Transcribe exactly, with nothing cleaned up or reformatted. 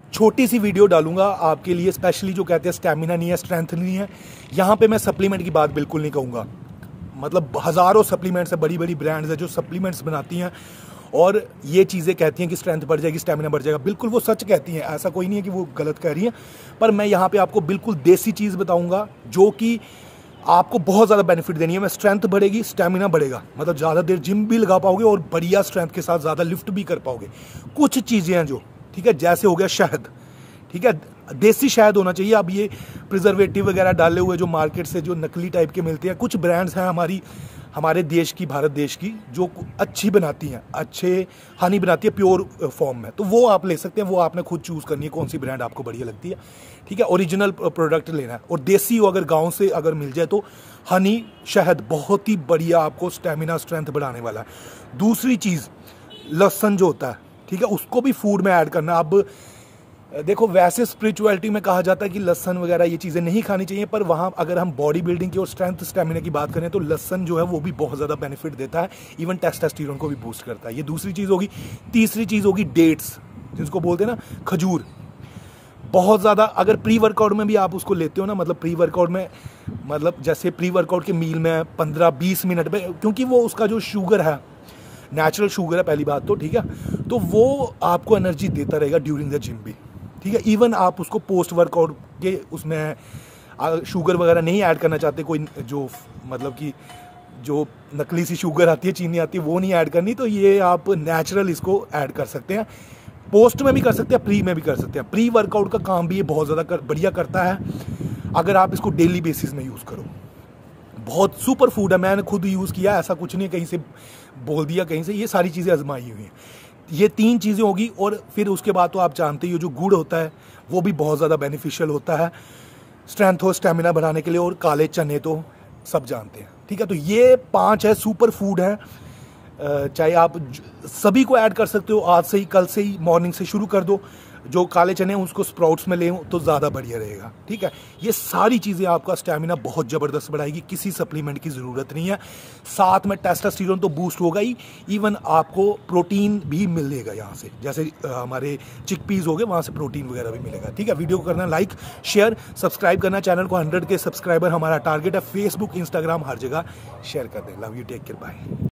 छोटी सी वीडियो डालूंगा आपके लिए, स्पेशली जो कहते हैं स्टैमिना नहीं है, स्ट्रेंथ नहीं है। यहाँ पे मैं सप्लीमेंट की बात बिल्कुल नहीं कहूँगा। मतलब हज़ारों सप्लीमेंट्स है, बड़ी बड़ी ब्रांड्स है जो सप्लीमेंट्स बनाती हैं और ये चीज़ें कहती हैं कि स्ट्रेंथ बढ़ जाएगी, स्टैमिना बढ़ जाएगा। बिल्कुल वो सच कहती हैं, ऐसा कोई नहीं है कि वो गलत कह रही हैं। पर मैं यहाँ पे आपको बिल्कुल देसी चीज़ बताऊँगा जो कि आपको बहुत ज़्यादा बेनिफिट देनी है। मैं स्ट्रेंथ बढ़ेगी, स्टैमिना बढ़ेगा, मतलब ज़्यादा देर जिम भी लगा पाओगे और बढ़िया स्ट्रेंथ के साथ ज़्यादा लिफ्ट भी कर पाओगे। कुछ चीज़ें हैं जो, ठीक है, जैसे हो गया शहद, ठीक है, देसी शहद होना चाहिए। अब ये प्रिजर्वेटिव वगैरह डाले हुए जो मार्केट से जो नकली टाइप के मिलते हैं, कुछ ब्रांड्स हैं हमारी हमारे देश की, भारत देश की, जो अच्छी बनाती हैं, अच्छे हनी बनाती है प्योर फॉर्म में, तो वो आप ले सकते हैं। वो आपने खुद चूज़ करनी है कौन सी ब्रांड आपको बढ़िया लगती है, ठीक है। ओरिजिनल प्रोडक्ट लेना है और देसी हो, अगर गांव से अगर मिल जाए तो हनी शहद बहुत ही बढ़िया आपको स्टेमिना स्ट्रेंथ बढ़ाने वाला है। दूसरी चीज़ लहसुन जो होता है, ठीक है, उसको भी फूड में ऐड करना। अब देखो, वैसे स्पिरिचुअलिटी में कहा जाता है कि लहसुन वगैरह ये चीज़ें नहीं खानी चाहिए, पर वहाँ अगर हम बॉडी बिल्डिंग की और स्ट्रेंथ स्टेमिना की बात करें तो लहसुन जो है वो भी बहुत ज़्यादा बेनिफिट देता है, इवन टेस्टोस्टेरोन को भी बूस्ट करता है। ये दूसरी चीज़ होगी। तीसरी चीज़ होगी डेट्स, जिसको बोलते हैं ना खजूर। बहुत ज़्यादा अगर प्री वर्कआउट में भी आप उसको लेते हो ना, मतलब प्री वर्कआउट में, मतलब जैसे प्री वर्कआउट के मील में पंद्रह बीस मिनट में, क्योंकि वो उसका जो शुगर है नेचुरल शुगर है पहली बात तो, ठीक है, तो वो आपको एनर्जी देता रहेगा ड्यूरिंग द जिम भी, ठीक है। इवन आप उसको पोस्ट वर्कआउट के उसमें शुगर वगैरह नहीं ऐड करना चाहते, कोई जो मतलब कि जो नकली सी शुगर आती है, चीनी आती है, वो नहीं ऐड करनी, तो ये आप नेचुरल इसको ऐड कर सकते हैं। पोस्ट में भी कर सकते हैं, प्री में भी कर सकते हैं। प्री वर्कआउट का काम भी ये बहुत ज़्यादा कर, बढ़िया करता है अगर आप इसको डेली बेसिस में यूज़ करो। बहुत सुपर फूड है, मैंने खुद यूज़ किया, ऐसा कुछ नहीं कहीं से बोल दिया कहीं से, ये सारी चीज़ें आजमाई हुई हैं। ये तीन चीज़ें होगी और फिर उसके बाद तो आप जानते ही हो जो गुड़ होता है वो भी बहुत ज़्यादा बेनिफिशियल होता है स्ट्रेंथ और स्टेमिना बढ़ाने के लिए, और काले चने तो सब जानते हैं, ठीक है। तो ये पांच है, सुपर फूड है। चाहे आप सभी को ऐड कर सकते हो, आज से ही, कल से ही, मॉर्निंग से शुरू कर दो। जो काले चने हैं उसको स्प्राउट्स में ले तो ज़्यादा बढ़िया रहेगा, ठीक है। ये सारी चीज़ें आपका स्टैमिना बहुत ज़बरदस्त बढ़ाएगी, किसी सप्लीमेंट की ज़रूरत नहीं है। साथ में टेस्टोस्टेरोन तो बूस्ट होगा ही, इवन आपको प्रोटीन भी मिलेगा यहाँ से, जैसे हमारे चिकपीस हो गए, वहाँ से प्रोटीन वगैरह भी मिलेगा, ठीक है। वीडियो को करना लाइक, शेयर, सब्सक्राइब करना। चैनल को हंड्रेड के सब्सक्राइबर हमारा टारगेट है। फेसबुक, इंस्टाग्राम, हर जगह शेयर कर दें। Love you, take care, bye.